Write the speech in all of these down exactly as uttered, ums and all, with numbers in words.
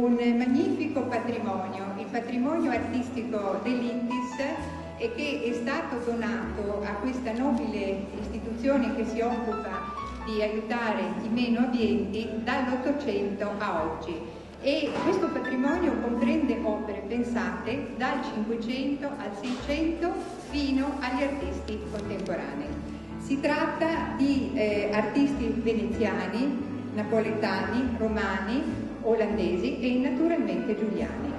un magnifico patrimonio, il patrimonio artistico dell'I T I S, e che è stato donato a questa nobile istituzione che si occupa di aiutare i meno abbienti dall'Ottocento a oggi. E questo patrimonio comprende opere pensate dal Cinquecento al Seicento fino agli artisti contemporanei. Si tratta di eh, artisti veneziani, napoletani, romani, olandesi e naturalmente giuliani.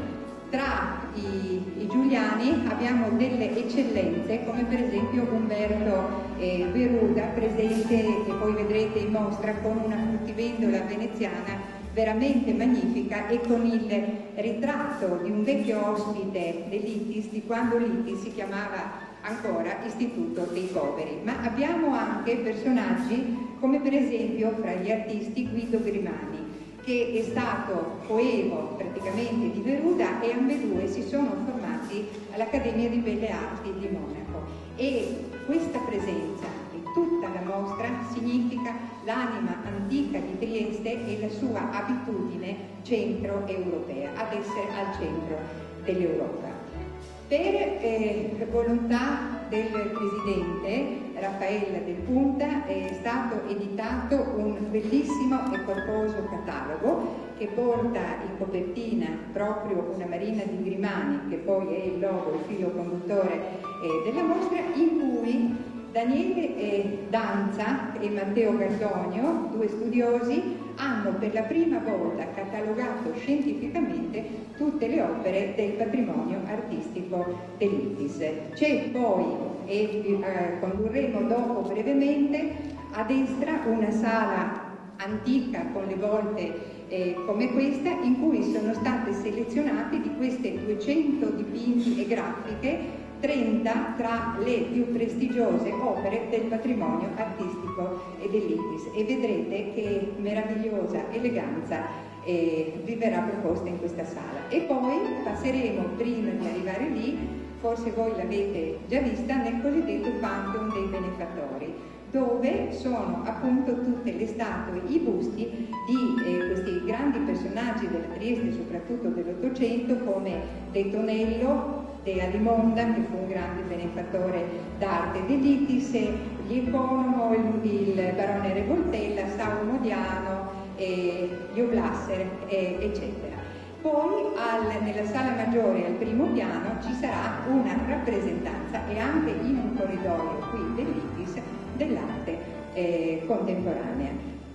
Tra i, i giuliani abbiamo delle eccellenze come per esempio Umberto eh, Veruda, presente, che poi vedrete in mostra, con una fruttivendola veneziana veramente magnifica e con il ritratto di un vecchio ospite dell'I T I S, di quando l'I T I S si chiamava ancora Istituto dei Poveri. Ma abbiamo anche personaggi come per esempio fra gli artisti Guido Grimani, che è stato coevo praticamente di Veruda, e ambedue si sono formati all'Accademia di Belle Arti di Monaco. E questa presenza di tutta la mostra significa l'anima antica di Trieste e la sua abitudine centro-europea, ad essere al centro dell'Europa. Per eh, volontà del presidente Raffaella Del Punta è stato editato un bellissimo e corposo catalogo che porta in copertina proprio una Marina di Grimani, che poi è il logo, il filo conduttore eh, della mostra, in cui Daniele eh, Danza e Matteo Gardonio, due studiosi, hanno per la prima volta catalogato scientificamente tutte le opere del patrimonio artistico dell'I T I S. C'è poi, e eh, condurremo dopo brevemente, a destra una sala antica con le volte eh, come questa, in cui sono state selezionate di queste duecento dipinti e grafiche trenta tra le più prestigiose opere del patrimonio artistico dell'I T I S, e vedrete che meravigliosa eleganza eh, vi verrà proposta in questa sala. E poi passeremo, prima di arrivare lì, forse voi l'avete già vista, nel cosiddetto Pantheon dei Benefattori, dove sono appunto tutte le statue, i busti di eh, questi grandi personaggi della Trieste, soprattutto dell'Ottocento, come De Tonello, De Alimonda, che fu un grande benefattore d'arte dell'I T I S, gli Economo, il, il barone Revoltella, Saulo Modiano, eh, gli Oblasser, eh, eccetera. Poi al, nella sala maggiore al primo piano ci sarà una rappresentanza, e anche in un corridoio qui dell'I T I S, dell'arte eh, contemporanea.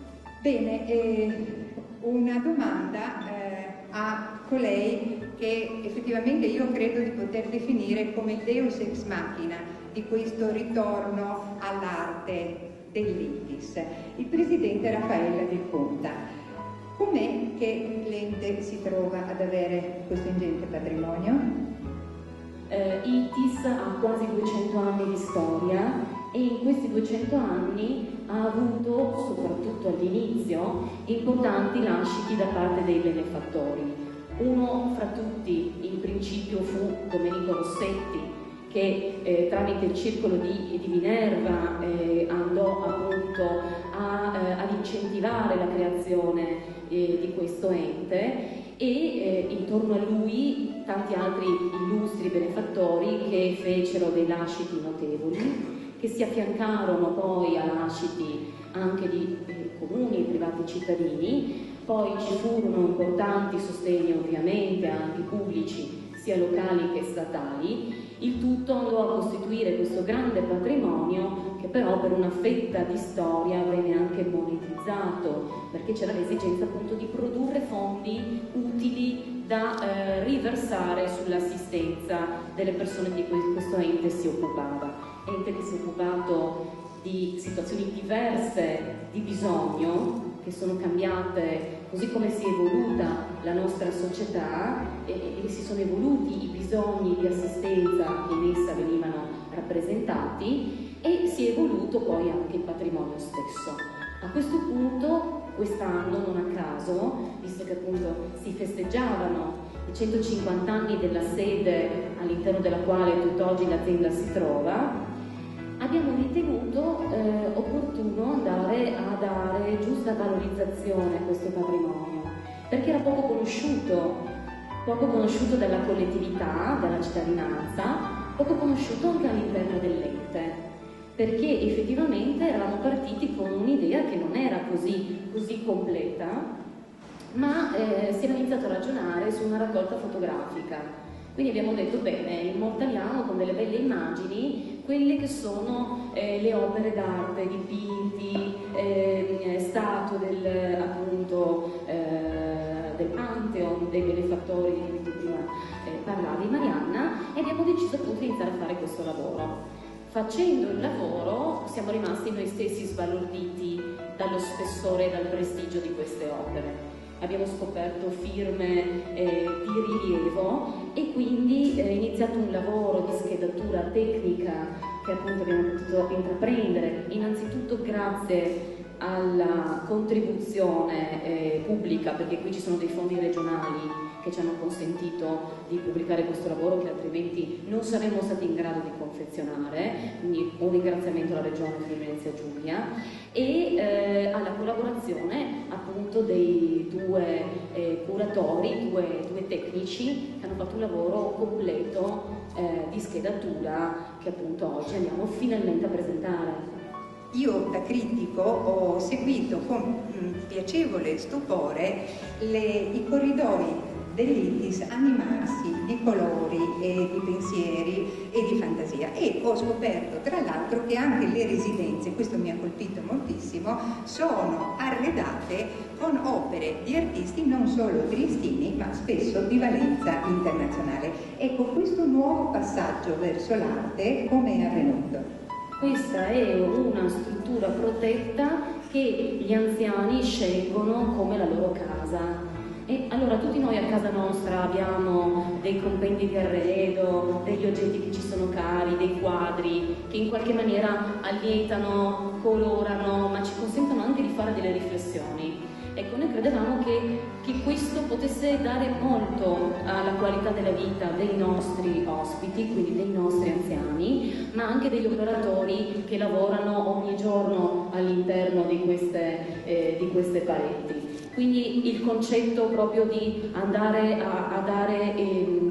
Bene, eh, una domanda eh, a colei che effettivamente io credo di poter definire come il deus ex machina di questo ritorno all'arte dell'I T I S, il presidente Raffaella Del Punta. Com'è che l'ente si trova ad avere questo ingente patrimonio? Eh, I T I S ha quasi duecento anni di storia, e in questi duecento anni ha avuto, soprattutto all'inizio, importanti lasciti da parte dei benefattori. Uno fra tutti, in principio, fu Domenico Rossetti, che eh, tramite il circolo di, di Minerva eh, andò appunto a, eh, ad incentivare la creazione eh, di questo ente, e eh, intorno a lui tanti altri illustri benefattori che fecero dei lasciti notevoli, che si affiancarono poi a lasciti anche di eh, comuni e privati cittadini. Poi ci furono importanti sostegni, ovviamente anche pubblici, sia locali che statali. Il tutto andò a costituire questo grande patrimonio, che però per una fetta di storia venne anche monetizzato, perché c'era l'esigenza appunto di produrre fondi utili da eh, riversare sull'assistenza delle persone di cui questo ente si occupava. Ente che si è occupato di situazioni diverse di bisogno, che sono cambiate così come si è evoluta la nostra società, e, e si sono evoluti i bisogni di assistenza che in essa venivano rappresentati, e si è evoluto poi anche il patrimonio stesso. A questo punto, quest'anno, non a caso, visto che appunto si festeggiavano i centocinquanta anni della sede all'interno della quale tutt'oggi l'azienda si trova, abbiamo ritenuto eh, opportuno andare a dare giusta valorizzazione a questo patrimonio, perché era poco conosciuto, poco conosciuto dalla collettività, dalla cittadinanza, poco conosciuto anche all'interno dell'ente, perché effettivamente eravamo partiti con un'idea che non era così, così completa, ma eh, si era iniziato a ragionare su una raccolta fotografica. Quindi abbiamo detto, bene, immortaliamo con delle belle immagini quelle che sono eh, le opere d'arte, dipinti, eh, statue del, appunto, eh, del Pantheon, dei benefattori di cui prima eh, parlavi, Marianna, e abbiamo deciso appunto di iniziare a fare questo lavoro. Facendo il lavoro siamo rimasti noi stessi sbalorditi dallo spessore e dal prestigio di queste opere. Abbiamo scoperto firme eh, di rilievo e quindi è eh, iniziato un lavoro di schedatura tecnica che appunto abbiamo potuto intraprendere, innanzitutto grazie alla contribuzione eh, pubblica, perché qui ci sono dei fondi regionali che ci hanno consentito di pubblicare questo lavoro che altrimenti non saremmo stati in grado di confezionare, quindi un ringraziamento alla Regione Friuli-Venezia Giulia, e eh, alla collaborazione appunto dei due eh, curatori, due, due tecnici che hanno fatto un lavoro completo eh, di schedatura che appunto oggi andiamo finalmente a presentare. Io da critico ho seguito con mh, piacevole stupore le, i corridoi dell'I T I S animarsi di colori e di pensieri e di fantasia, e ho scoperto tra l'altro che anche le residenze, questo mi ha colpito moltissimo, sono arredate con opere di artisti non solo triestini ma spesso di valenza internazionale. Ecco, questo nuovo passaggio verso l'arte come è avvenuto? Questa è una struttura protetta che gli anziani scelgono come la loro casa. E allora tutti noi a casa nostra abbiamo dei compendi di arredo, degli oggetti che ci sono cari, dei quadri che in qualche maniera allietano, colorano, ma ci consentono anche di fare delle riflessioni. Ecco, noi credevamo che, che questo potesse dare molto alla qualità della vita dei nostri ospiti, quindi dei nostri anziani, ma anche degli operatori che lavorano ogni giorno all'interno di queste, eh, di queste pareti. Quindi il concetto proprio di andare a, a dare eh,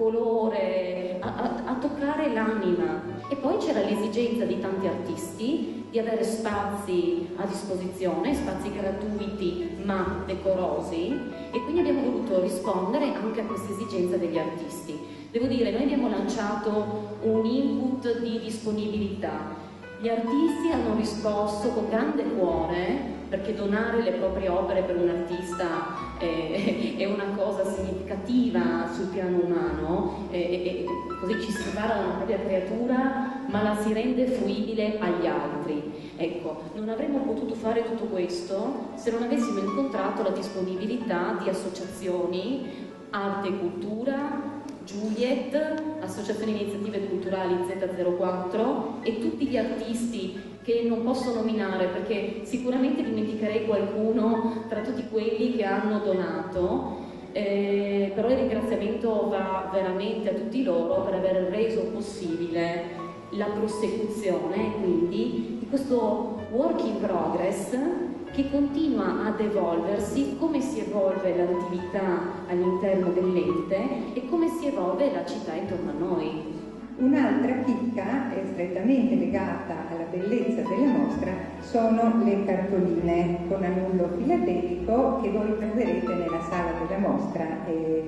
colore, a, a, a toccare l'anima. E poi c'era l'esigenza di tanti artisti di avere spazi a disposizione, spazi gratuiti ma decorosi, e quindi abbiamo voluto rispondere anche a questa esigenza degli artisti. Devo dire, noi abbiamo lanciato un input di disponibilità. Gli artisti hanno risposto con grande cuore, perché donare le proprie opere per un artista è, è una cosa significativa sul piano umano, e, e, così ci si separa da una propria creatura ma la si rende fruibile agli altri. Ecco, non avremmo potuto fare tutto questo se non avessimo incontrato la disponibilità di associazioni, arte e cultura, Juliet, Associazione Iniziative Culturali Z zero quattro e tutti gli artisti che non posso nominare perché sicuramente dimenticherei qualcuno tra tutti quelli che hanno donato, eh, però il ringraziamento va veramente a tutti loro per aver reso possibile la prosecuzione quindi di questo work in progress che continua ad evolversi, come si evolve l'attività all'interno dell'ente e come si evolve la città intorno a noi. Un'altra chicca è strettamente legata alla bellezza della mostra, sono le cartoline con annullo filatelico che voi troverete nella sala della mostra. E...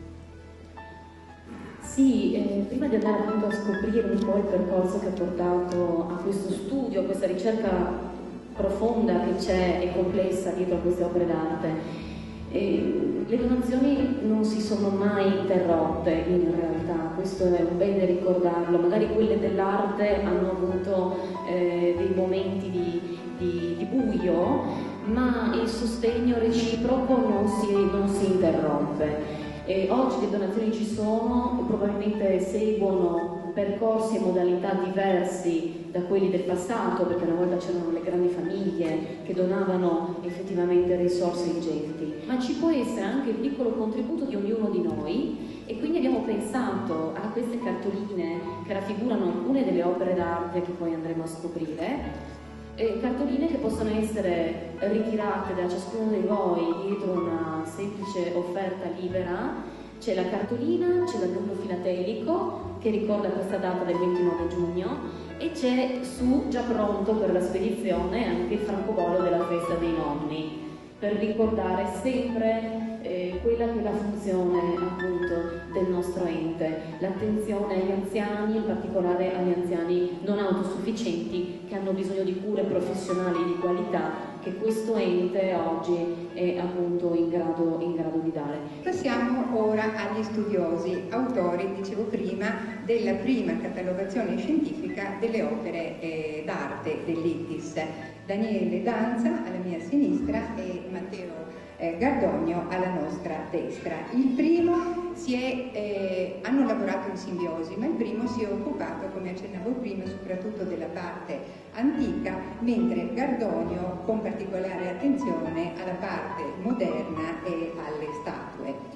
Sì, eh, prima di andare appunto a scoprire un po' il percorso che ha portato a questo studio, a questa ricerca profonda che c'è e complessa dietro a queste opere d'arte, e le donazioni non si sono mai interrotte in realtà, questo è un bene ricordarlo. Magari quelle dell'arte hanno avuto eh, dei momenti di, di, di buio, ma il sostegno reciproco non si, non si interrompe. E oggi le donazioni ci sono, probabilmente seguono percorsi e modalità diversi da quelli del passato, perché una volta c'erano le grandi famiglie che donavano effettivamente risorse ingenti, ma ci può essere anche il piccolo contributo di ognuno di noi, e quindi abbiamo pensato a queste cartoline che raffigurano alcune delle opere d'arte che poi andremo a scoprire, Eh, cartoline che possono essere ritirate da ciascuno di voi dietro una semplice offerta libera. C'è la cartolina, c'è l'annuncio filatelico che ricorda questa data del ventinove giugno e c'è su, già pronto per la spedizione, anche il francobollo della festa dei nonni, per ricordare sempre eh, quella che è la funzione appunto del nostro ente, l'attenzione agli anziani, in particolare agli anziani non autosufficienti che hanno bisogno di cure professionali di qualità che questo ente oggi è appunto in grado, in grado di dare. Passiamo ora agli studiosi, autori, dicevo prima, della prima catalogazione scientifica delle opere eh, d'arte dell'I T I S. Daniele Danza alla mia sinistra e Matteo eh, Gardogno alla nostra destra. Il primo si è, eh, hanno lavorato in simbiosi, ma il primo si è occupato, come accennavo prima, soprattutto della parte antica, mentre Gardogno con particolare attenzione alla parte moderna e alle statue.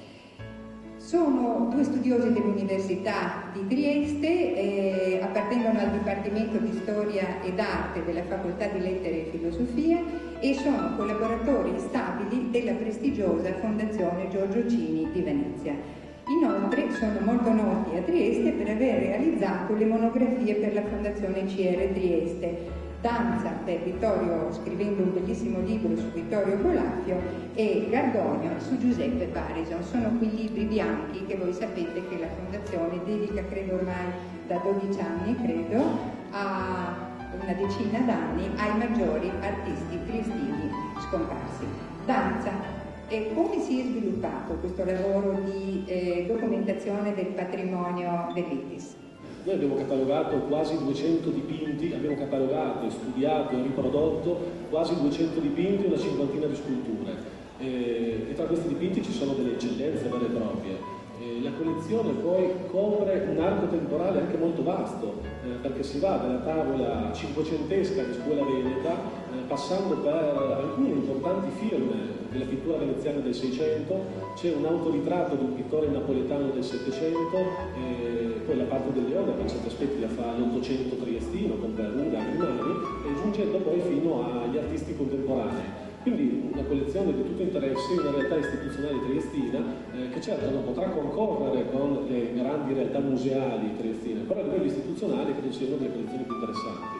Sono due studiosi dell'Università di Trieste, eh, appartengono al Dipartimento di Storia ed Arte della Facoltà di Lettere e Filosofia e sono collaboratori stabili della prestigiosa Fondazione Giorgio Cini di Venezia. Inoltre sono molto noti a Trieste per aver realizzato le monografie per la Fondazione C R Trieste, Danza per Vittorio, scrivendo un bellissimo libro su Vittorio Colafio, e Gardogno su Giuseppe Parison. Sono quei libri bianchi che voi sapete che la Fondazione dedica, credo ormai da dodici anni, credo, a una decina d'anni, ai maggiori artisti triestini scomparsi. Danza, e come si è sviluppato questo lavoro di eh, documentazione del patrimonio dell'I T I S? Noi abbiamo catalogato quasi duecento dipinti, abbiamo catalogato, studiato e riprodotto quasi duecento dipinti e una cinquantina di sculture. E, e tra questi dipinti ci sono delle eccellenze vere e proprie. E la collezione poi copre un arco temporale anche molto vasto, eh, perché si va dalla tavola cinquecentesca di Scuola Veneta, eh, passando per alcuni importanti film della pittura veneziana del Seicento, c'è un autoritratto di un pittore napoletano del Settecento, e poi la parte del Leone per certi aspetti la fa l'Ottocento triestino con Perruga, Grimani, e giungendo poi fino agli artisti contemporanei. Quindi una collezione di tutto interesse in una realtà istituzionale triestina eh, che certo non potrà concorrere con le grandi realtà museali triestine, però a livello istituzionale credo siano delle collezioni più interessanti.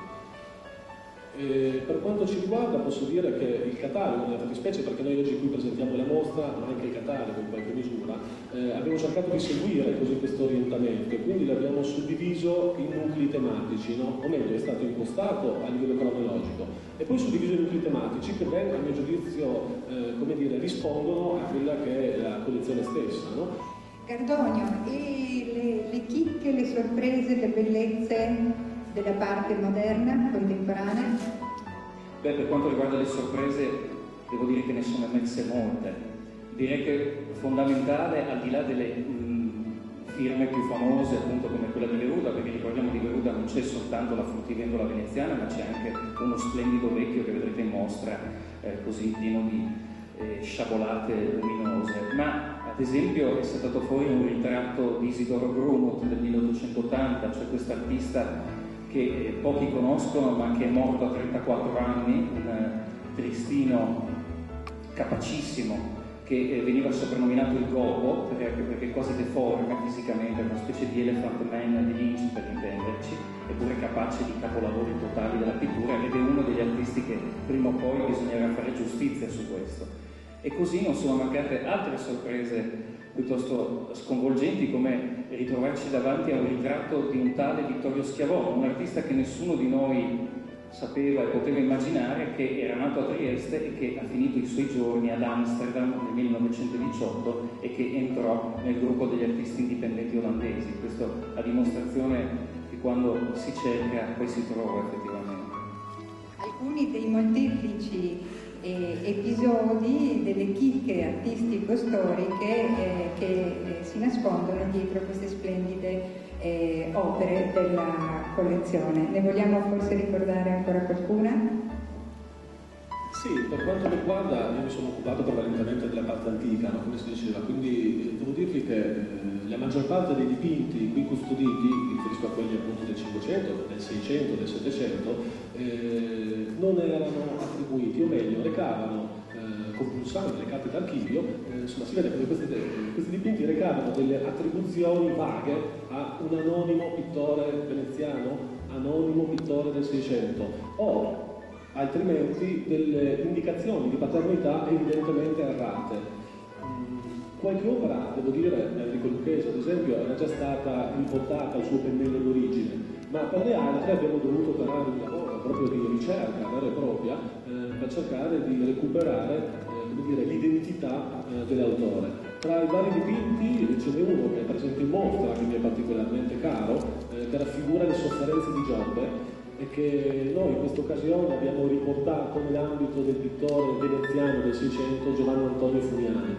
E per quanto ci riguarda posso dire che il catalogo, nella fattispecie, perché noi oggi qui presentiamo la mostra, ma anche il catalogo in qualche misura, eh, abbiamo cercato di seguire così questo orientamento e quindi l'abbiamo suddiviso in nuclei tematici, no? O meglio, è stato impostato a livello cronologico e poi suddiviso in nuclei tematici che ben, a mio giudizio, eh, come dire, rispondono a quella che è la collezione stessa, no? Gardogno, e le, le chicche, le sorprese, le bellezze della parte moderna, contemporanea? Beh, per quanto riguarda le sorprese, devo dire che ne sono emerse molte. Direi che fondamentale, al di là delle mh, firme più famose, appunto come quella di Veruda, perché ricordiamo di Veruda non c'è soltanto la fruttivendola veneziana, ma c'è anche uno splendido vecchio che vedrete in mostra, eh, così pieno di eh, sciabolate luminose. Ma ad esempio è saltato fuori un ritratto di Isidoro Grunot del milleottocentottanta, cioè questo artista che pochi conoscono ma che è morto a trentaquattro anni, un triestino capacissimo che veniva soprannominato il Gobo perché, perché quasi deforme fisicamente, una specie di elephant man di Lynch per intenderci, eppure capace di capolavori totali della pittura, ed è uno degli artisti che prima o poi bisognerà fare giustizia su questo. E così non sono mancate altre sorprese piuttosto sconvolgenti, come ritrovarci davanti a un ritratto di un tale Vittorio Schiavone, un artista che nessuno di noi sapeva e poteva immaginare, che era nato a Trieste e che ha finito i suoi giorni ad Amsterdam nel millenovecentodiciotto e che entrò nel gruppo degli artisti indipendenti olandesi. Questo a dimostrazione che quando si cerca poi si trova effettivamente. Alcuni dei molteplici eh, episodi delle chicche artistico-storiche eh, che eh, si nascondono dietro queste splendide eh, opere della collezione. Ne vogliamo forse ricordare ancora qualcuna? Sì, per quanto mi riguarda, io mi sono occupato prevalentemente della parte antica, no? Come si diceva, quindi devo dirvi che eh, la la maggior parte dei dipinti qui custoditi, mi riferisco a quelli appunto del Cinquecento, del Seicento, del Settecento, eh, non erano attribuiti, o meglio, recavano eh, compulsando le carte d'archivio, eh, insomma si vede che questi, questi dipinti recavano delle attribuzioni vaghe a un anonimo pittore veneziano, anonimo pittore del Seicento, o altrimenti delle indicazioni di paternità evidentemente errate. Qualche opera, devo dire, Enrico Lucchesi ad esempio, era già stata riportata al suo pennello d'origine, ma per le altre abbiamo dovuto operare un lavoro proprio di ricerca vera e propria eh, per cercare di recuperare eh, l'identità eh, dell'autore. Tra i vari dipinti ce n'è uno che è presente in mostra, che mi è particolarmente caro, eh, che raffigura le sofferenze di Giobbe, e che noi in questa occasione abbiamo riportato nell'ambito del pittore veneziano del Seicento Giovanni Antonio Funiani.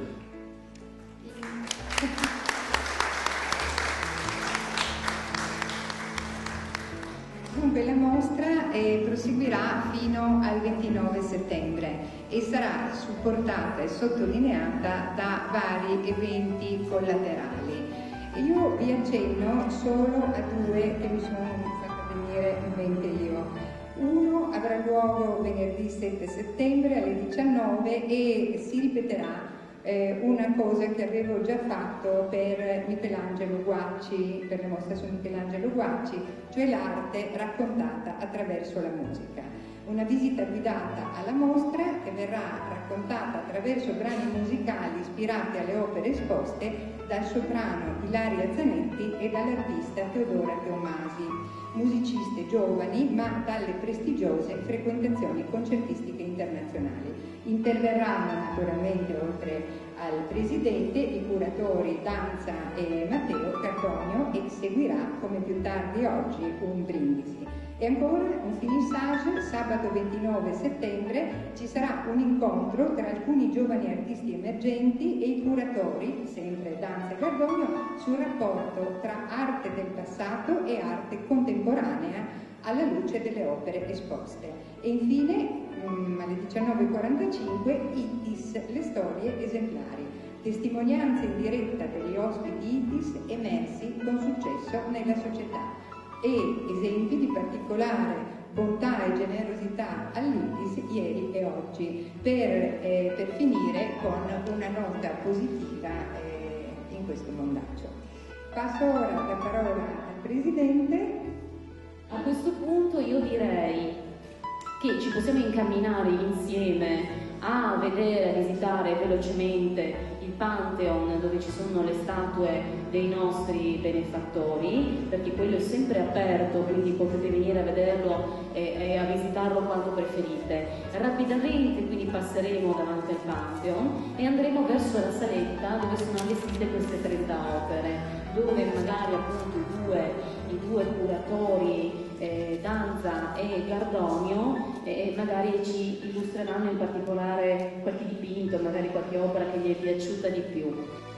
Dunque la mostra eh, proseguirà fino al ventinove settembre e sarà supportata e sottolineata da vari eventi collaterali. Io vi accenno solo a due che mi sono fatta venire in mente io. Uno avrà luogo venerdì sette settembre alle diciannove e si ripeterà eh, una cosa che avevo già fatto per Michelangelo Guacci, per la mostra su Michelangelo Guacci, cioè l'arte raccontata attraverso la musica. Una visita guidata alla mostra che verrà raccontata attraverso brani musicali ispirati alle opere esposte dal soprano Ilaria Zanetti e dall'artista Teodora Teomasi, musiciste giovani ma dalle prestigiose frequentazioni concertistiche internazionali. Interverranno naturalmente, oltre al presidente, i curatori Danza e Matteo Cardonio, e seguirà, come più tardi oggi, un brindisi. E ancora un finissage, sabato ventinove settembre ci sarà un incontro tra alcuni giovani artisti emergenti e i curatori, sempre Danza e Cardonio, sul rapporto tra arte del passato e arte contemporanea alla luce delle opere esposte. E infine, um, alle diciannove e quarantacinque, I T I S, le storie esemplari, testimonianze in diretta degli ospiti I T I S emersi con successo nella società e esempi di particolare bontà e generosità all'I T I S ieri e oggi, per, eh, per finire con una nota positiva eh, in questo mondaccio. Passo ora la parola al Presidente. A questo punto io direi che ci possiamo incamminare insieme a vedere, a visitare velocemente il Pantheon, dove ci sono le statue dei nostri benefattori, perché quello è sempre aperto, quindi potete venire a vederlo e, e a visitarlo quanto preferite. Rapidamente quindi passeremo davanti al Pantheon e andremo verso la saletta dove sono allestite queste trenta opere, dove magari appunto i due, i due curatori eh, Danza e Cardonio eh, magari ci illustreranno in particolare qualche dipinto, magari qualche opera che gli è piaciuta di più.